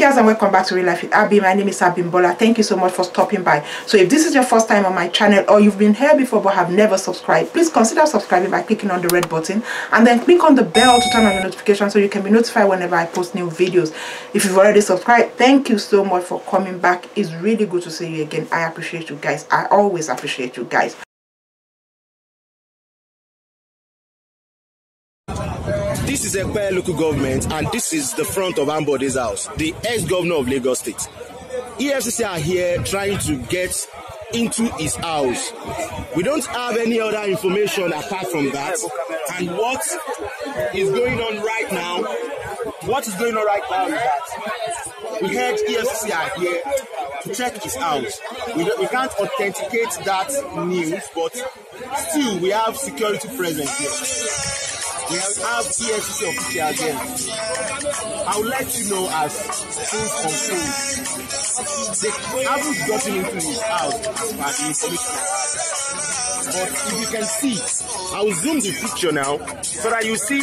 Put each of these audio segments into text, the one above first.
guys, and welcome back to Real Life with Abby. My name is Abimbola. Thank you so much for stopping by. So if this is your first time on my channel, or you've been here before but have never subscribed, please consider subscribing by clicking on the red button and then click on the bell to turn on the notification so you can be notified whenever I post new videos. If you've already subscribed, thank you so much for coming back. It's really good to see you again. I appreciate you guys. I always appreciate you guys. This is Ekpe local government, and this is the front of Ambode's house, the ex-governor of Lagos State. EFCC are here trying to get into his house. We don't have any other information apart from that. And what is going on right now? Is that we heard EFCC are here to check his house. We can't authenticate that news, but still we have security present here. We have EFCC officials here. I will let you know as things unfold. They haven't gotten into his house as far as the information I have. But if you can see, I will zoom the picture now so that you see.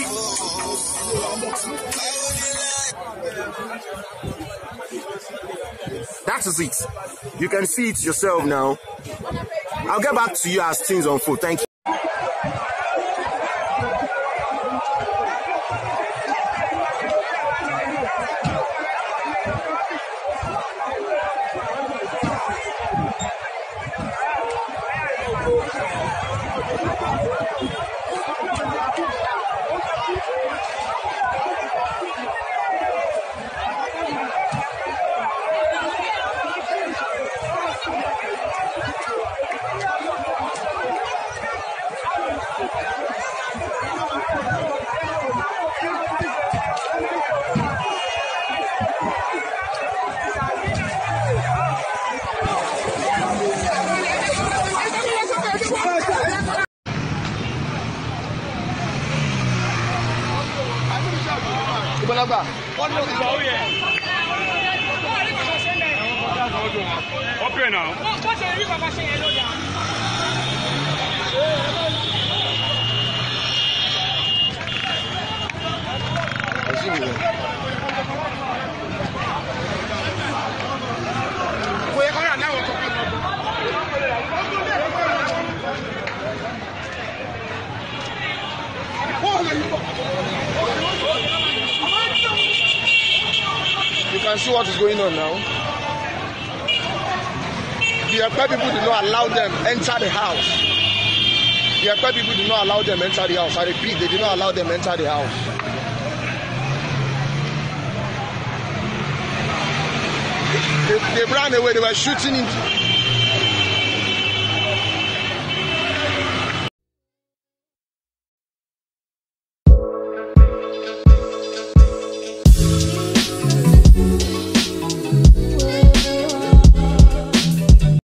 That is it. You can see it yourself now. I'll get back to you as things unfold. Thank you. Okay now. You can see what is going on now. The Ekpe people did not allow them enter the house. The Ekpe people did not allow them enter the house. I repeat, they did not allow them enter the house. They ran away. They were shooting into.